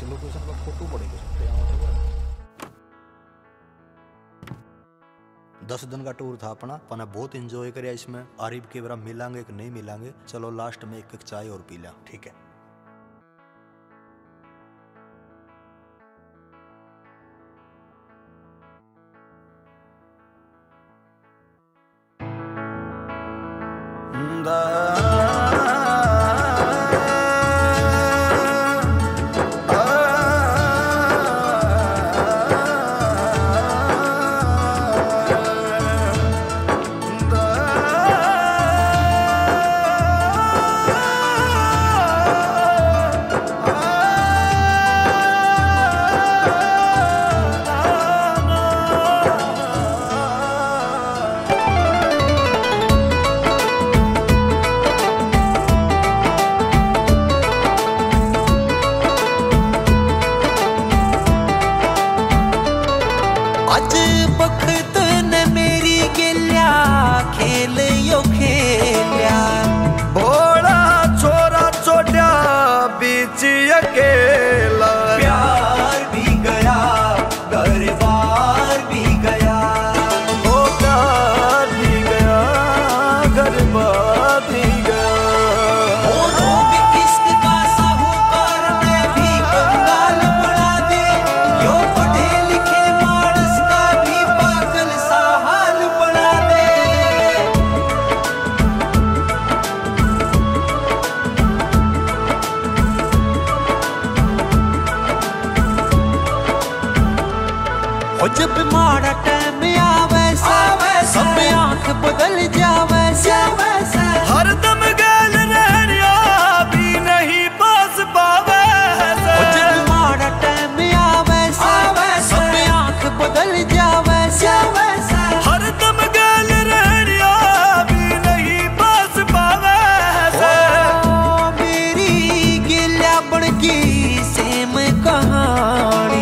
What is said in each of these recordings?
Location का photo पड़े सकते हैं। 10 दिन का टूर था अपना, अपना बहुत एंजॉय करिया इसमें। आरिफ के बार मिलांगे कि नहीं मिलांगे, चलो लास्ट में एक चाय और पी लिया, ठीक है। जब माड़ा टाइम आवे सब आंख बदल जावे हर दम गैल रहनिया भी नहीं पास पावे। जब माड़ा टाइम आवे सब आंख बदल जावे हर दम गैल रहनिया भी नहीं पास पावे। मेरी गिला बन की सेम कहानी,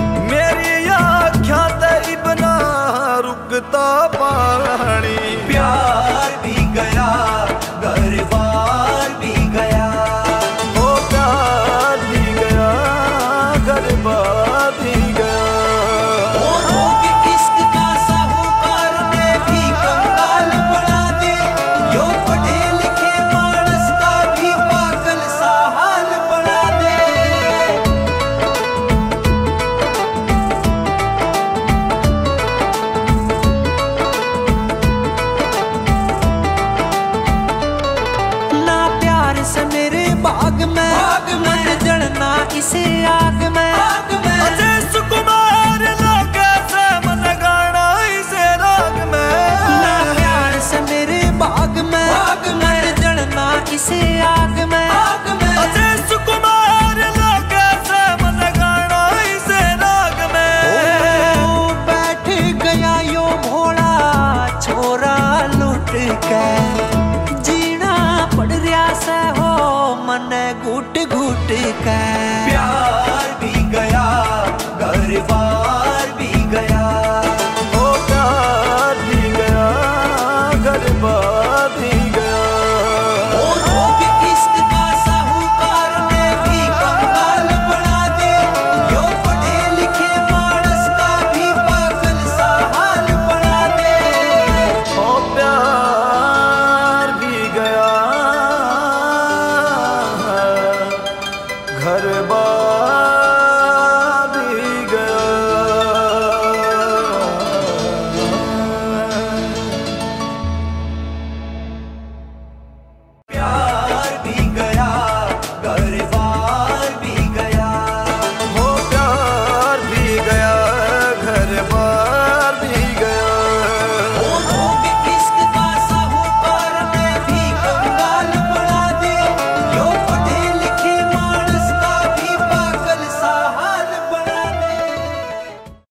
रुकता पानी। प्यार भी गया घर-बार भी गया, ओ प्यार भी गया घर-बार भी गया। ओ लोग इश्क का साहूकार ने भी कंगाल बना दे, यो पढ़े लिखे मानस का भी पागल सा हाल बना दे। से मेरे बाग में मन जलना इसे आग में, अजय सुकुमार लोगे से मन गाना इसे राग में। ना प्यार से मेरे बाग में मन जलना इसे आग में, अजय सुकुमार लोगे से मन गाना इसे राग में। ओ बैठ गया यो भोला छोरा लुट के, जीना पड़ रहा से हो मन घुट घुट के।